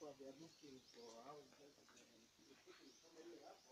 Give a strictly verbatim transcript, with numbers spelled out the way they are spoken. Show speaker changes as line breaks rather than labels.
they are looking for houses and people somebody up.